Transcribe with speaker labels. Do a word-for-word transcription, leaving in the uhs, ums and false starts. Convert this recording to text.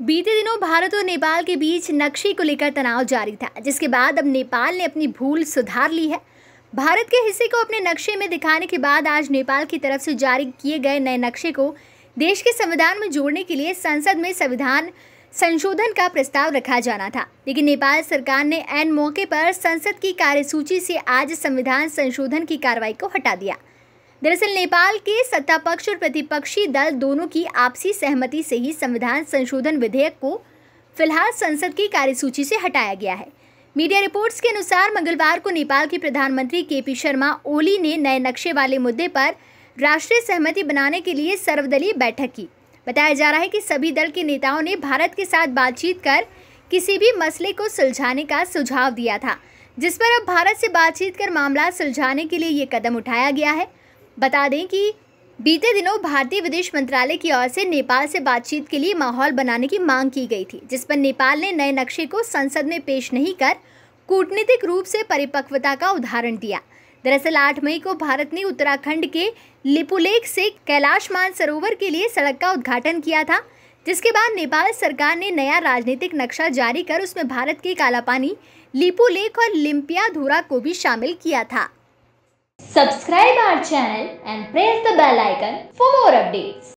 Speaker 1: बीते दिनों भारत और नेपाल के बीच नक्शे को लेकर तनाव जारी था, जिसके बाद अब नेपाल ने अपनी भूल सुधार ली है। भारत के हिस्से को अपने नक्शे में दिखाने के बाद आज नेपाल की तरफ से जारी किए गए नए नक्शे को देश के संविधान में जोड़ने के लिए संसद में संविधान संशोधन का प्रस्ताव रखा जाना था, लेकिन नेपाल सरकार ने ऐन मौके पर संसद की कार्यसूची से आज संविधान संशोधन की कार्रवाई को हटा दिया। दरअसल नेपाल के सत्ता पक्ष और प्रतिपक्षी दल दोनों की आपसी सहमति से ही संविधान संशोधन विधेयक को फिलहाल संसद की कार्यसूची से हटाया गया है। मीडिया रिपोर्ट्स के अनुसार मंगलवार को नेपाल के प्रधानमंत्री के पी शर्मा ओली ने नए नक्शे वाले मुद्दे पर राष्ट्रीय सहमति बनाने के लिए सर्वदलीय बैठक की। बताया जा रहा है कि सभी दल के नेताओं ने भारत के साथ बातचीत कर किसी भी मसले को सुलझाने का सुझाव दिया था, जिस पर अब भारत से बातचीत कर मामला सुलझाने के लिए ये कदम उठाया गया है। बता दें कि बीते दिनों भारतीय विदेश मंत्रालय की ओर से नेपाल से बातचीत के लिए माहौल बनाने की मांग की गई थी, जिस पर नेपाल ने नए नक्शे को संसद में पेश नहीं कर कूटनीतिक रूप से परिपक्वता का उदाहरण दिया। दरअसल आठ मई को भारत ने उत्तराखंड के लिपुलेख से कैलाश मानसरोवर के लिए सड़क का उद्घाटन किया था, जिसके बाद नेपाल सरकार ने नया राजनीतिक नक्शा जारी कर उसमें भारत के कालापानी, लिपुलेख और लिम्पियाधुरा को भी शामिल किया था।
Speaker 2: Subscribe our channel and press the bell icon for more updates.